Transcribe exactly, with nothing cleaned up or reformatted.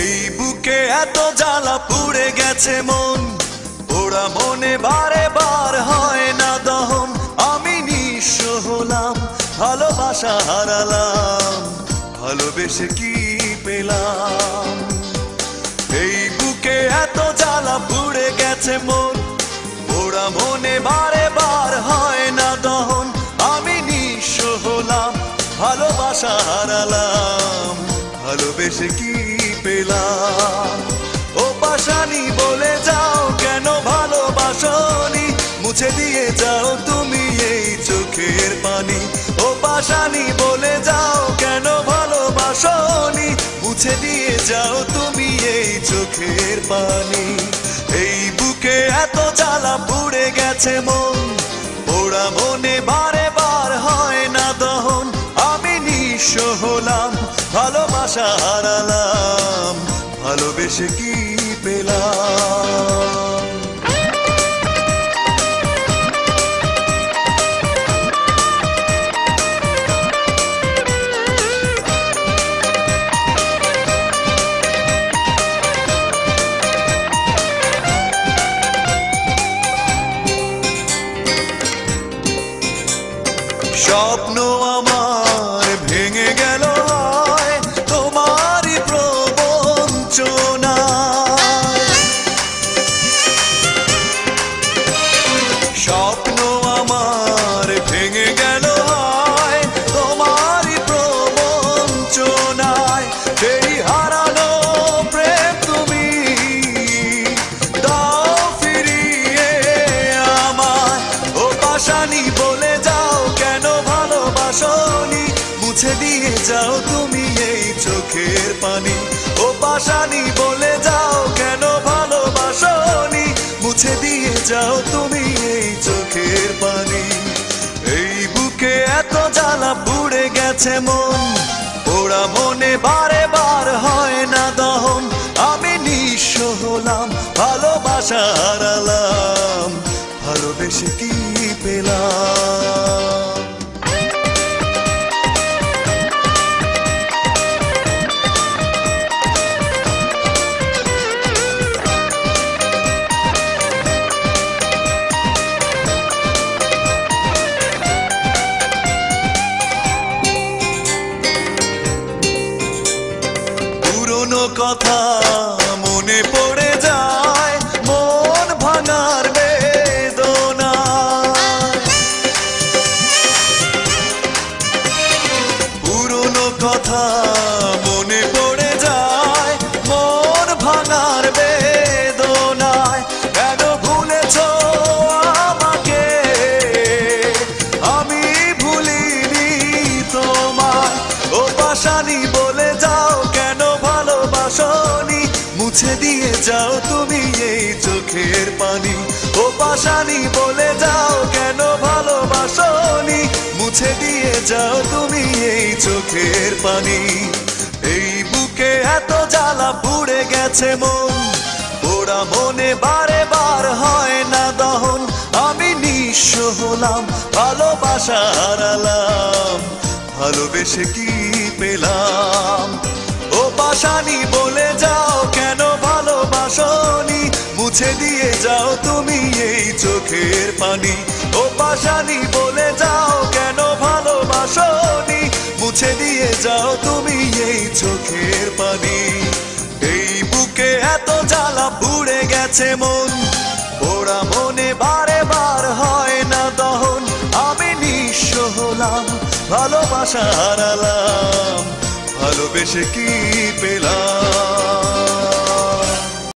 এই বুকে এত জ্বালা পুড়ে গেছে মন, ওরা মনে বারে বার হয় না দহন। আমি নিঃস্ব হলাম, ভালোবাসা হারালাম, ভালোবেসে কি পেলাম? এই বুকে এত জ্বালা পুড়ে গেছে মন, ওরা মনে বারে বার হয় না দহন। আমি নিঃস্ব হলাম, ভালোবাসা হারালাম, ভালোবেসে কি পেলাম? ও পাশানি বলে যাও কেন ভালোবাসনি, মুছে দিয়ে যাও তুমি এই চোখের পানি। ও পাশানি বলে যাও কেন ভালোবাসনি, মুছে দিয়ে যাও তুমি এই চোখের পানি। এই বুকে এত জ্বালা পুড়ে গেছে মন, ওরা মনে বারে বার হয় না দহন। আমি নিঃস্ব হলাম, ভালোবাসা হারালাম, ভালোবেসে কি পেলাম? স্বপ্ন আমার ভেঙে গেল হয় তোমারই প্রবঞ্চনায়। স্বপ্ন আমার ভেঙে গেল হয় তোমারই প্রবঞ্চনায়। সেই হারানো প্রেম তুমি দাও ফিরিয়ে আমায়। ও পাশানি বলে যাও কেন ভালোবাসনি, মুছে দিয়ে যাও তুমি এই চোখের পানি। ও পাশানি বলে যাও কেন ভালোবাসনি, মুছে দিয়ে যাও তুমি এই চোখের পানি। এই বুকে এত জ্বালা পুড়ে গেছে মন, ওরা মনে বারে বার হয় না দহন। আমি নিঃস্ব হলাম, ভালোবাসা হারালাম, ভালোবেসে কি পেলাম? পুরনো কথা মনে পড়ে যায়, মন ভাঙার বেদনা। পুরনো কথা মনে পড়ে যায়, মন ভাঙার বেদনায়। কেন ভুলেছ আমাকে, আমি ভুলিনি তোমায়। ও পাশানি বলে যাও কেন ভালোবাসনি, মুছে দিয়ে যাও তুমি এই চোখের পানি। ও পাশানি বলে যাও কেন ভালোবাসনি, মুছে দিয়ে যাও তুমি এই চোখের পানি। এই বুকে এত জ্বালা পুড়ে গেছে মন, ওরা মনে বারে বার হয় না দহন। আমি নিঃস্ব হলাম, ভালোবাসা হারালাম, ভালোবেসে কি পেলাম? ও পাশানি বলে যাও কেন ভালোবাসনি, মুছে দিয়ে যাও তুমি এই চোখের পানি। ও পাশানি বলে যাও কেন ভালোবাসনি, মুছে দিয়ে যাও তুমি এই চোখের পানি। এই বুকে এত জ্বালা পুড়ে গেছে মন, ওরা মনে বারে বার হয় না দহন। আমি নিঃস্ব হলাম, ভালোবাসা হারালাম, ভালোবেসে কি পেলাম?